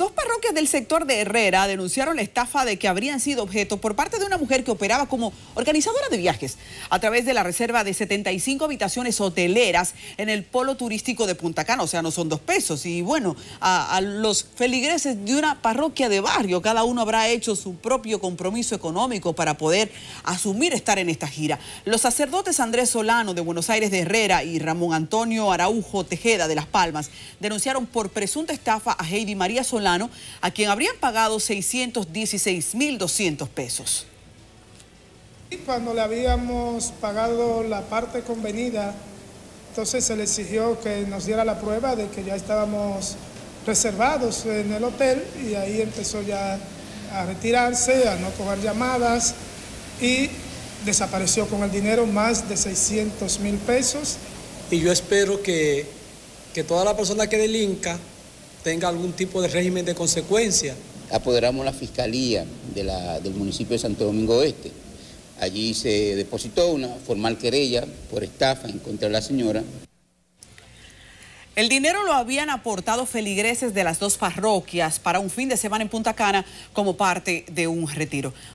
Dos parroquias del sector de Herrera denunciaron la estafa de que habrían sido objeto por parte de una mujer que operaba como organizadora de viajes a través de la reserva de 75 habitaciones hoteleras en el polo turístico de Punta Cana. O sea, no son 2 pesos. Y bueno, a los feligreses de una parroquia de barrio, cada uno habrá hecho su propio compromiso económico para poder asumir estar en esta gira. Los sacerdotes Andrés Solano de Buenos Aires de Herrera y Ramón Antonio Araujo Tejeda de Las Palmas denunciaron por presunta estafa a Heidi María Solano, a quien habrían pagado 616.200 pesos. Cuando le habíamos pagado la parte convenida, entonces se le exigió que nos diera la prueba de que ya estábamos reservados en el hotel, y ahí empezó ya a retirarse, a no coger llamadas, y desapareció con el dinero más de 600.000 pesos. Y yo espero que toda la persona que delinca tenga algún tipo de régimen de consecuencia. Apoderamos la fiscalía del municipio de Santo Domingo Oeste. Allí se depositó una formal querella por estafa en contra de la señora. El dinero lo habían aportado feligreses de las 2 parroquias para un fin de semana en Punta Cana como parte de un retiro.